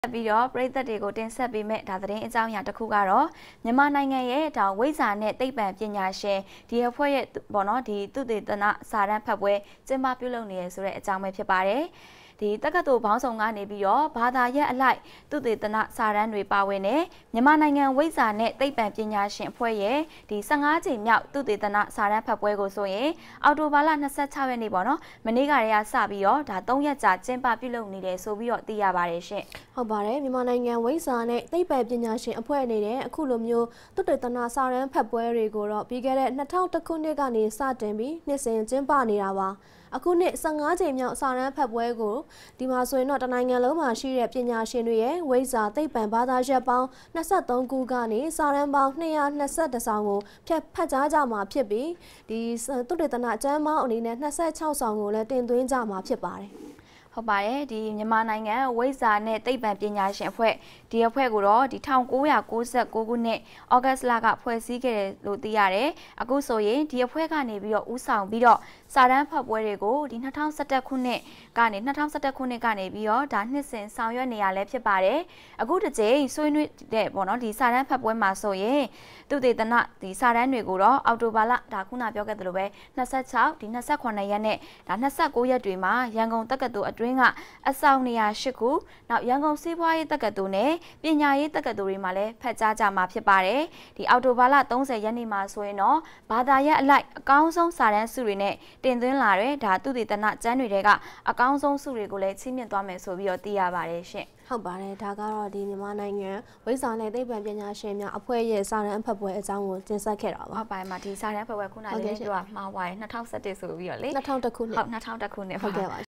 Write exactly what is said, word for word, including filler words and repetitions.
ပြီးတော့ပြည်သက်တွေကိုတင်ဆက်ပေးမဲ့ဒါသတင်းအကြောင်းအရာတစ်ခုကတော့မြန်မာနိုင်ငံရဲ့ဒါဝိဇ္ဇာနဲ့သိပ္ပံပညာရှင်ဒီအဖွဲ့ရဲ့ပေါ့နော်ဒီသုတေသနစာတမ်းဖတ်ပွဲကျင်းပပြုလုပ်နေရဆိုတဲ့အကြောင်းပဲဖြစ်ပါတယ်ဒီတက္ကသိုလ်ဘောင်းဆောင်ကနေပြီးတော့ဘာသာရပ်အလိုက်သုတေသနစာတမ်းတွေပါဝင်နေမြန်မာနိုင်ငံဝိဇ္ဇာနဲ့သိပ္ပံပညာရှင်အဖွဲ့ရဲ့ဒီဆယ့်ငါးကြိမ်မြောက်သုတေသနစာတမ်းဖတ်ပွဲကိုဆိုရင်အော်တိုဘာလ၂၆ရက်နေ့ပေါ့နော်မနေ့ကတည်းကစပြီးတော့ဒါ၃ရက်ကြာကျင်းပပြုလုပ်နေတယ်ဆိုပြီးတော့သိရပါတယ်ရှင့်ဟုတ်ပါတယ်မြန်မာနိုင်ငံဝိဇ္ဇာနဲ့သိပ္ပံပညာရှင်အဖွဲ့အနေနဲ့အခုလိုမျိုးသုတေသနစာတမ်းဖတ်ပွဲတွေကိုတော့ပြီးခဲ့တဲ့၂၀၀၁ခုနှစ်ကနေစတင်ပြီးနှစ်စဉ်ကျင်းပနေတာပါအခုနှစ်ဆယ့်ငါးကြိမ်မြောက်စာတမ်းဖတ်ပွဲကိုဒီမှာဆိုရင်တော့တနိုင်ငံလုံးမှာရှိတဲ့ပညာရှင်တွေရဲ့ဝိဇ္ဇာသိပ္ပံဘာသာရပ်ပေါင်း၂၃ခုကနေစာတမ်းပေါင်း၂၂၁ဆောင်ကိုဖြတ်ဖတ်ကြားကြမှာဖြစ်ပြီးဒီသုတေသနကျမ်းပေါင်းအနေနဲ့၂၆ဆောင်ကိုလည်းတင်သွင်းကြမှာဖြစ်ပါတယ်ဟုတ်ပါတယ်ဒီမြန်မာနိုင်ငံဝိဇ္ဇာနဲ့သိပ္ပံပညာရှင်အဖွဲ့ဒီအဖွဲ့ကိုတော့ဒီ၁၉၉၉ခုနှစ်ဩဂတ်စ်လကဖွဲ့စည်းခဲ့တယ်လို့သိရတယ်အခုဆိုရင်ဒီအဖွဲ့ကနေပြီးတော့ဦးဆောင်ပြီးတော့စာတမ်းဖတ်ပွဲတွေကိုဒီ၂၀၁၁ခုနှစ်ကနေ၂၀၁၁ခုနှစ်ကနေပြီးတော့ဒါနှစ်စဉ်ဆောင်ရွက်နေရလဲဖြစ်ပါတယ်အခုတစ်ကြိမ်ဆွေးနွေးတဲ့ပေါ့နော်ဒီစာတမ်းဖတ်ပွဲမှာဆိုရင်သူတေသနဒီစာတမ်းတွေကိုတော့အော်တိုဘာလဒါခုနပြောခဲ့သလိုပဲ၂၆ဒီ၂၈ရက်နဲ့ဒါ၂၉ရက်တွေမှာရန်ကုန်တက္ကသိုလ်အတွင်းကအဆောင်နေရာ၈ခုနောက်ရန်ကုန်စီးပွားရေးတက္ကသိုလ်နဲ့ပညာရေးတက္ကသိုလ်တွေမှာလည်းဖတ်ကြားကြမှာဖြစ်ပါတယ်ဒီအော်တိုဘာလ၃၀ရက်နေ့မှာဆိုရင်တော့ဘာသာရပ်အလိုက်အကောင်းဆုံးစာတမ်းစုတွေနဲ့တင်သွင်းလာတဲ့ဒါသူတေသနကျမ်းတွေကအကောင်းဆုံးစုတွေကိုလည်းချီးမြှင့်သွားမယ်ဆိုပြီးတော့သိရပါတယ်ရှင့်ဟုတ်ပါတယ်ဒါကတော့ဒီမြန်မာနိုင်ငံဝိဇ္ဇာနဲ့သိပ္ပံပညာရှင်များအဖွဲ့ရဲ့စာတမ်းအဖတ်ပွဲအကြောင်းကိုတင်ဆက်ခဲ့တာပါဟုတ်ပါတယ်မှာဒီစာတမ်းအဖတ်ပွဲခုနလေးကမှားသွားတယ်၂၀၁၁ဆိုပြီးတော့လေ၂၀၀၁ခုနှစ်ဟုတ်၂၀၀၁ခုနှစ်ဟုတ်ကဲ့ပါ